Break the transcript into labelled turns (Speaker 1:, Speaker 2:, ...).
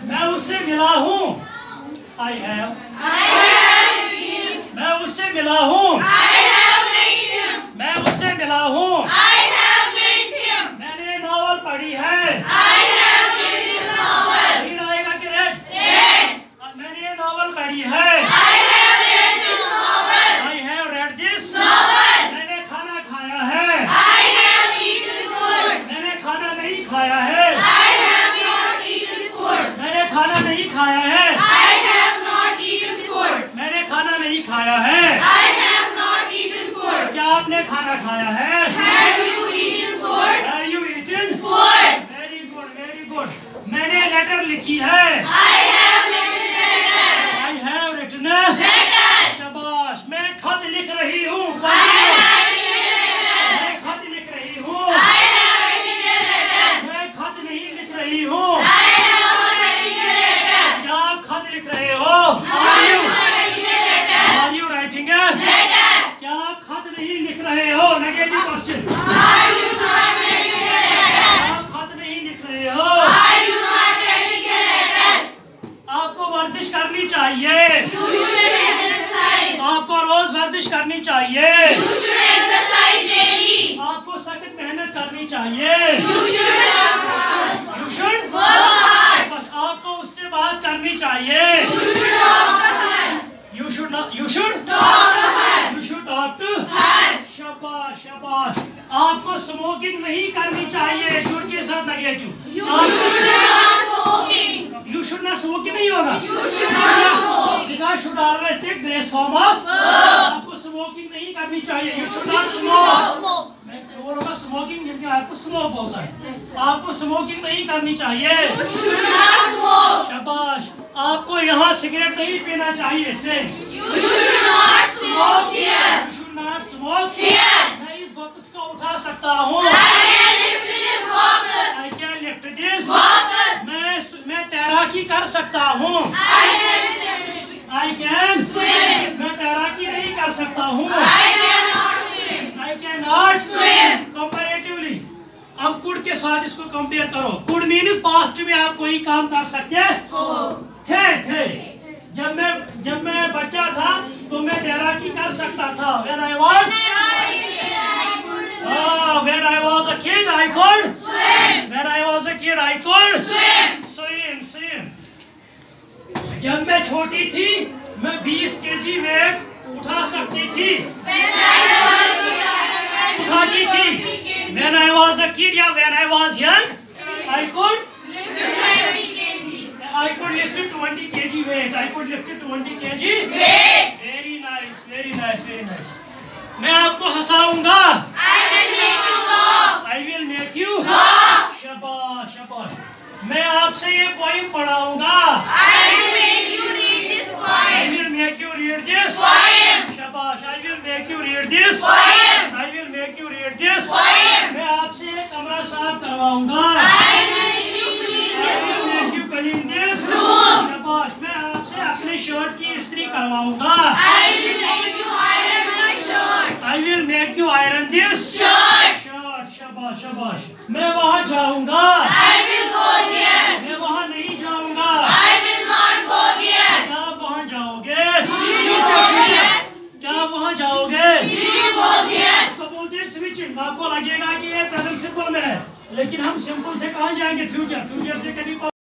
Speaker 1: मैं उससे मिला हूँ। I have. मैं उससे मिला हूँ। मैं उससे मिला हूँ। मैंने नॉवल पढ़ी है। रीड आएगा कि रेड? मैंने ये नॉवल पढ़ी है। I have read this. मैंने खाना खाया है। मैंने खाना नहीं खाया है। मैंने खाना नहीं खाया है। मैंने खाना नहीं खाया है। क्या आपने खाना खाया है? Have you eaten? Very good, very good. मैंने लेटर लिखी है। I have written a letter. शाबाश। मैं खत लिख रही हूँ। मैं खत लिख रही हूँ। मैं खत नहीं लिख रही हूँ। क्या आप खत लिख रहे हो? Are you writing a letter? क्या आप खत नहीं लिख रहे हो? Negative question. आप खत नहीं लिख रहे हो। आपको वर्जिश करनी चाहिए। आपको रोज वर्जिश करनी चाहिए। आपको सख्त मेहनत करनी चाहिए। You should? आपको उससे बात करनी चाहिए। You should talk to her. शाबाश शाबाश। आपको स्मोकिंग नहीं करनी चाहिए। शुड के साथ negative. You should not smoking नहीं होगा। Because should always take base form of। आपको स्मोकिंग नहीं करनी चाहिए। You should not smoke। मैं बोलूँगा स्मोकिंग, लेकिन आपको स्मोक बोलना है। आपको स्मोकिंग नहीं करनी चाहिए। शाबाश। आपको यहाँ सिगरेट नहीं पीना चाहिए। से You should not smoke here। मैं इस बॉक्स को उठा सकता हूँ। I can lift this। मैं तैराकी कर सकता हूँ। I can swim। मैं तैराकी नहीं कर सकता हूँ। I cannot swim। Comparatively, अब कुड के साथ इसको कंपेयर करो। कुड मीन्स पास्ट में आप कोई काम कर सकते थे। जब मैं बच्चा था तो मैं तैराकी कर सकता था। When I was a kid, I could swim। When I was a kid, I could swim। जब मैं छोटी थी मैं 20 kg वेट उठा सकती थी। उठाती थी। When I was a kid या when I was young, I could lift 20 kg weight. I could lift 20 kg weight. Very nice, very nice, very nice. मैं आपको हंसाऊंगा। I will make you laugh। शाबाश शाबाश। मैं आपसे ये पोइम पढ़ाऊंगा। I will make you read this poem। शाबाश। I will make you read this poem। मैं आपसे एक कमरा साफ करवाऊंगा। I will make you clean this room। शाबाश। मैं आपसे अपने शर्ट की इस्त्री करवाऊंगा। I will make you iron this shirt। शाबाश शाबाश। मैं वहाँ जाऊंगा। मैं वहाँ नहीं जाऊंगा। क्या आप वहाँ जाओगे? क्या आप वहाँ जाओगे? इसको बोलते हैं स्विचिंग। आपको लगेगा कि ये प्रेजेंट सिंपल में है, लेकिन हम सिंपल से कहाँ जाएंगे? फ्यूचर से कभी